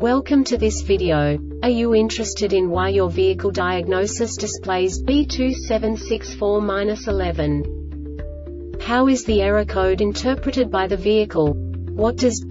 Welcome to this video. Are you interested in why your vehicle diagnosis displays B2764-11? How is the error code interpreted by the vehicle? What does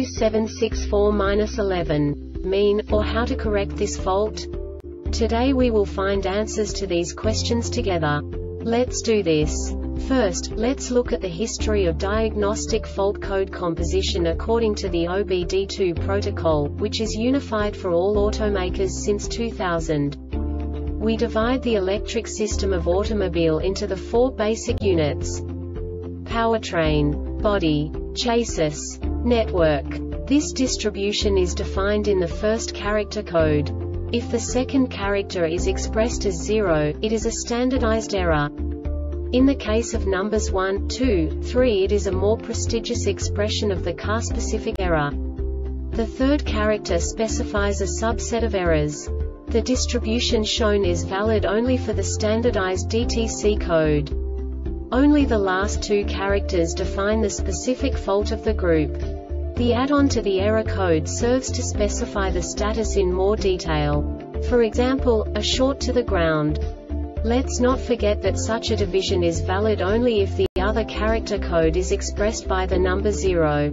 B2764-11 mean, or how to correct this fault? Today we will find answers to these questions together. Let's do this. First, let's look at the history of diagnostic fault code composition according to the OBD2 protocol, which is unified for all automakers since 2000. We divide the electric system of automobile into the four basic units: powertrain, body, chassis, network. This distribution is defined in the first character code. If the second character is expressed as 0, it is a standardized error. In the case of numbers 1, 2, 3, it is a more prestigious expression of the car-specific error. The third character specifies a subset of errors. The distribution shown is valid only for the standardized DTC code. Only the last two characters define the specific fault of the group. The add-on to the error code serves to specify the status in more detail. For example, a short to the ground. Let's not forget that such a division is valid only if the other character code is expressed by the number 0.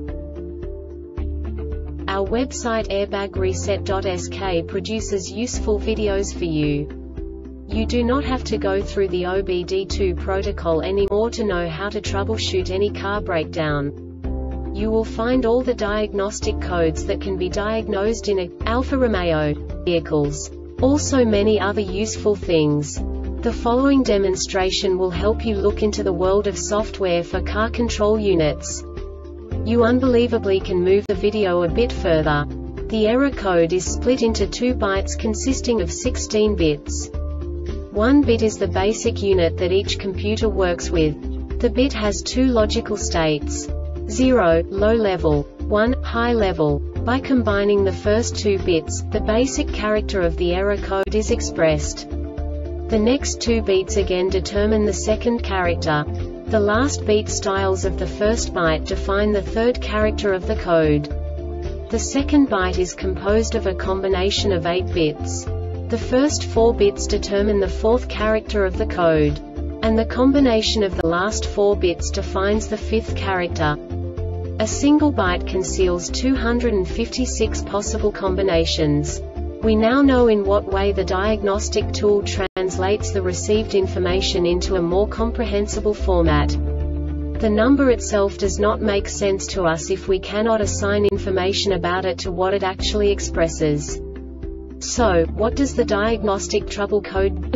Our website airbagreset.sk produces useful videos for you. You do not have to go through the OBD2 protocol anymore to know how to troubleshoot any car breakdown. You will find all the diagnostic codes that can be diagnosed in Alfa Romeo vehicles. Also many other useful things. The following demonstration will help you look into the world of software for car control units. You unbelievably can move the video a bit further. The error code is split into 2 bytes consisting of 16 bits. 1 bit is the basic unit that each computer works with. The bit has 2 logical states: 0, low level, 1, high level. By combining the first 2 bits, the basic character of the error code is expressed. The next 2 beats again determine the second character. The last beat styles of the first byte define the third character of the code. The second byte is composed of a combination of 8 bits. The first 4 bits determine the fourth character of the code. And the combination of the last 4 bits defines the fifth character. A single byte conceals 256 possible combinations. We now know in what way the diagnostic tool translates the received information into a more comprehensible format. The number itself does not make sense to us if we cannot assign information about it to what it actually expresses. So, what does the diagnostic trouble code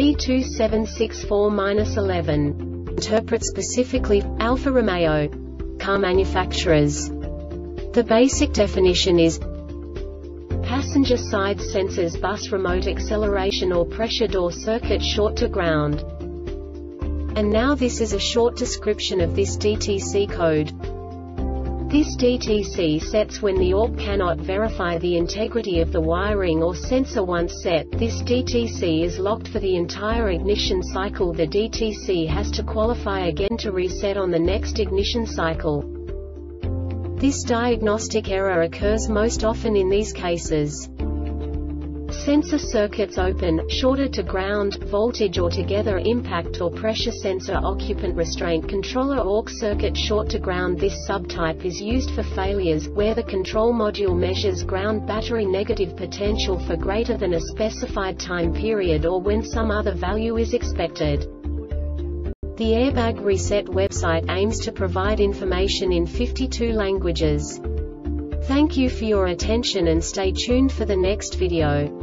B2764-11 interpret specifically for Alfa Romeo car manufacturers? The basic definition is passenger side sensors bus remote acceleration or pressure door circuit short to ground. And now this is a short description of this DTC code. This DTC sets when the ORP cannot verify the integrity of the wiring or sensor. Once set, this DTC is locked for the entire ignition cycle. The DTC has to qualify again to reset on the next ignition cycle. This diagnostic error occurs most often in these cases: sensor circuits open, shorted to ground, voltage or together, impact or pressure sensor, occupant restraint controller, aux circuit short to ground. This subtype is used for failures where the control module measures ground battery negative potential for greater than a specified time period or when some other value is expected. The Airbag Reset website aims to provide information in 52 languages. Thank you for your attention and stay tuned for the next video.